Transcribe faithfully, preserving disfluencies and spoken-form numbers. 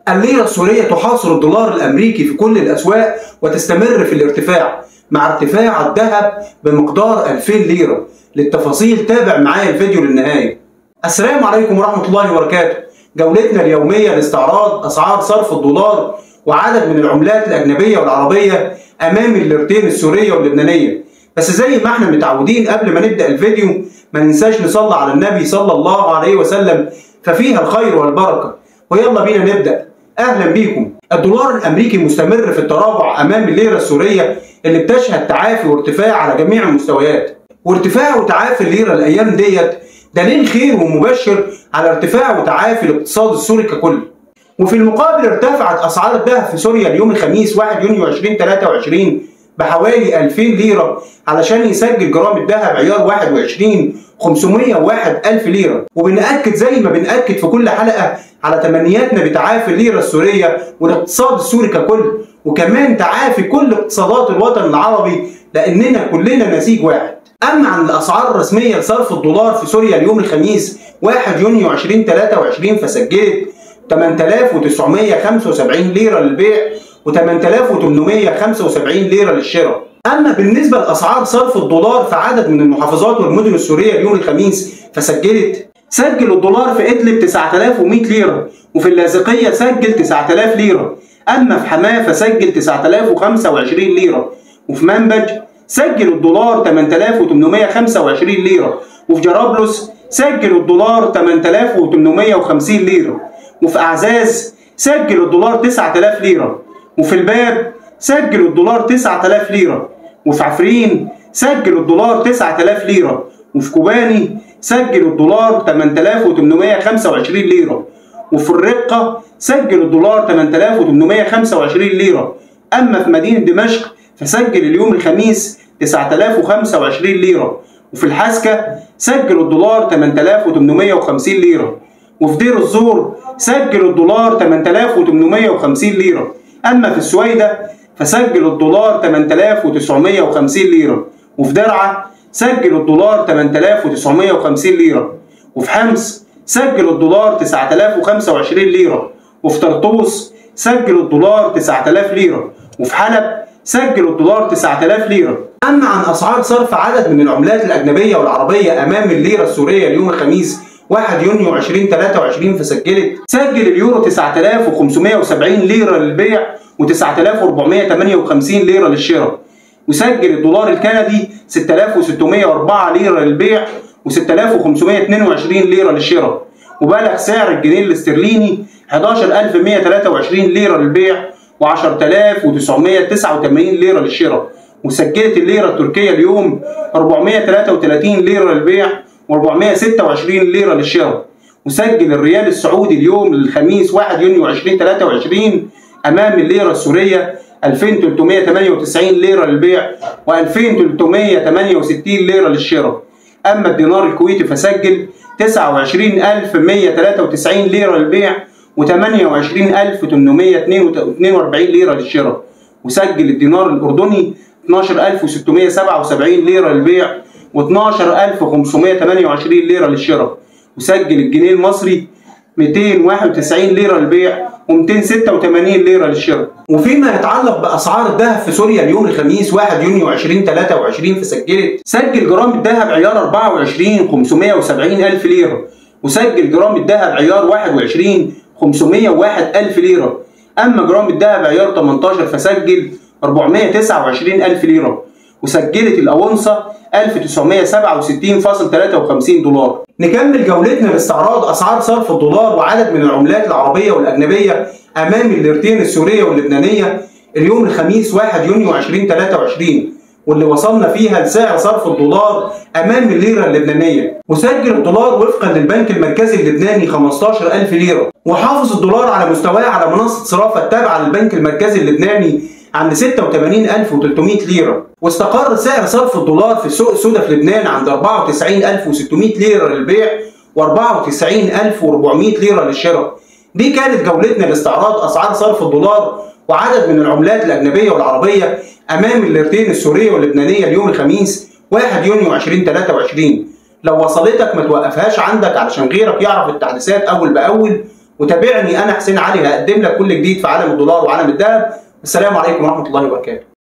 الليرة السورية تحاصر الدولار الأمريكي في كل الأسواق وتستمر في الارتفاع مع ارتفاع الذهب بمقدار ألفين ليرة. للتفاصيل تابع معايا الفيديو للنهاية. السلام عليكم ورحمة الله وبركاته. جولتنا اليومية لاستعراض أسعار صرف الدولار وعدد من العملات الأجنبية والعربية أمام الليرتين السورية واللبنانية. بس زي ما احنا متعودين قبل ما نبدأ الفيديو ما ننساش نصلي على النبي صلى الله عليه وسلم ففيها الخير والبركة. ويلا بينا نبدأ. أهلا بيكم. الدولار الأمريكي مستمر في التراجع أمام الليرة السورية اللي بتشهد تعافي وارتفاع على جميع المستويات. وارتفاع وتعافي الليرة الأيام ديت دليل خير ومبشر على ارتفاع وتعافي الاقتصاد السوري ككل. وفي المقابل ارتفعت أسعار الذهب في سوريا اليوم الخميس واحد يونيو ألفين وتلاتة وعشرين بحوالي ألفين ليرة علشان يسجل جرام الذهب عيار واحد وعشرين خمسمية وواحد ألف ليرة. وبنأكد زي ما بنأكد في كل حلقة على تمنياتنا بتعافي الليرة السورية والاقتصاد السوري ككل، وكمان تعافي كل اقتصادات الوطن العربي لأننا كلنا نسيج واحد. أما عن الأسعار الرسمية لصرف الدولار في سوريا اليوم الخميس واحد يونيو ألفين وتلاتة وعشرين فسجلت ثمانية آلاف وتسعمية وخمسة وسبعين ليرة للبيع و8 آلاف وتمنمية وخمسة وسبعين ليرة للشراء. أما بالنسبة لأسعار صرف الدولار في عدد من المحافظات والمدن السورية اليوم الخميس فسجلت سجل الدولار في إدلب تسعة آلاف ومية ليرة، وفي اللاذقية سجل تسعة آلاف ليرة. أما في حماة فسجل تسعة آلاف وخمسة وعشرين ليرة، وفي منبج سجل الدولار ثمانية آلاف وتمنمية وخمسة وعشرين ليرة، وفي جرابلس سجل الدولار ثمانية آلاف وتمنمية وخمسين ليرة، وفي أعزاز سجل الدولار تسعة آلاف ليرة، وفي الباب سجل الدولار تسعة آلاف ليرة، وفي عفرين سجل الدولار تسعة آلاف ليرة، وفي كوباني سجل الدولار ثمانية آلاف وتمنمية وخمسة وعشرين ليرة، وفي الرقة سجل الدولار ثمانية آلاف وتمنمية وخمسة وعشرين ليرة. أما في مدينة دمشق فسجل اليوم الخميس تسعة آلاف وخمسة وعشرين ليرة، وفي الحسكة سجل الدولار ثمانية آلاف وتمنمية وخمسين ليرة، وفي دير الزور سجل الدولار ثمانية آلاف وتمنمية وخمسين ليرة. أما في السويدة فسجل الدولار ثمانية آلاف وتسعمية وخمسين ليرة، وفي درعا سجل الدولار ثمانية آلاف وتسعمية وخمسين ليرة، وفي حمص سجل الدولار تسعة آلاف وخمسة وعشرين ليرة، وفي طرطوس سجل الدولار تسعة آلاف ليرة، وفي حلب سجل الدولار تسعة آلاف ليرة. أما عن أسعار صرف عدد من العملات الأجنبية والعربية أمام الليرة السورية اليوم الخميس واحد يونيو ألفين وتلاتة وعشرين فسجلت سجل اليورو تسعة آلاف وخمسمية وسبعين ليرة للبيع و9400 وتمنية وخمسين ليرة للشراء، وسجل الدولار الكندي ستة آلاف وستمية وأربعة ليرة للبيع و6 آلاف وخمسمية واتنين وعشرين ليرة للشراء، وبلغ سعر الجنيه الاسترليني حداشر ألف ومية وتلاتة وعشرين ليرة للبيع و10000 وتسعمية وتسعة وتمانين ليرة للشراء، وسجلت الليرة التركية اليوم أربعمية وتلاتة وتلاتين ليرة للبيع وأربعمية وستة وعشرين ليرة للشراء، وسجل الريال السعودي اليوم الخميس واحد يونيو ألفين وتلاتة وعشرين أمام الليرة السورية ألفين وتلتمية وتمانية وتسعين ليرة للبيع وألفين وتلتمية وتمانية وستين ليرة للشراء. أما الدينار الكويتي فسجل تسعة وعشرين ألف ومية وتلاتة وتسعين ليرة للبيع وتمانية وعشرين ألف وتمنمية واتنين وأربعين ليرة للشراء، وسجل الدينار الأردني اتناشر ألف وستمية وسبعة وسبعين ليرة للبيع واتناشر ألف وخمسمية وتمانية وعشرين ليرة للشراء، وسجل الجنيه المصري ميتين وواحد وتسعين ليرة للبيع وميتين وستة وتمانين ليرة للشراء. وفيما يتعلق بأسعار الذهب في سوريا اليوم الخميس واحد يونيو ألفين وتلاتة وعشرين فسجلت سجل جرام الذهب عيار أربعة وعشرين خمسمية وسبعين ألف ليرة، وسجل جرام الذهب عيار واحد وعشرين خمسمية وواحد ألف ليرة. أما جرام الذهب عيار تمنتاشر فسجل أربعمية وتسعة وعشرين ألف ليرة، وسجلت الأونصة ألف وتسعمية وسبعة وستين فاصل تلاتة وخمسين دولار. نكمل جولتنا باستعراض أسعار صرف الدولار وعدد من العملات العربية والأجنبية أمام الليرتين السورية واللبنانية اليوم الخميس واحد يونيو ألفين وتلاتة وعشرين، واللي وصلنا فيها لسعر صرف الدولار أمام الليرة اللبنانية. وسجل الدولار وفقا للبنك المركزي اللبناني خمستاشر ألف ليرة، وحافظ الدولار على مستواه على منصة صرافة التابعة للبنك المركزي اللبناني عند ستة وتمانين ألف وتلتمية ليرة. واستقر سعر صرف الدولار في السوق السوداء في لبنان عند أربعة وتسعين ألف وستمية ليرة للبيع وأربعة وتسعين ألف وأربعمية ليرة للشراء. دي كانت جولتنا لاستعراض أسعار صرف الدولار وعدد من العملات الأجنبية والعربية أمام الليرتين السورية واللبنانية اليوم الخميس واحد يونيو ألفين وتلاتة وعشرين. لو وصلتك ما توقفهاش عندك علشان غيرك يعرف التحديثات أول بأول، وتابعني انا حسين علي، هقدم لك كل جديد في عالم الدولار وعالم الذهب. السلام عليكم ورحمه الله وبركاته.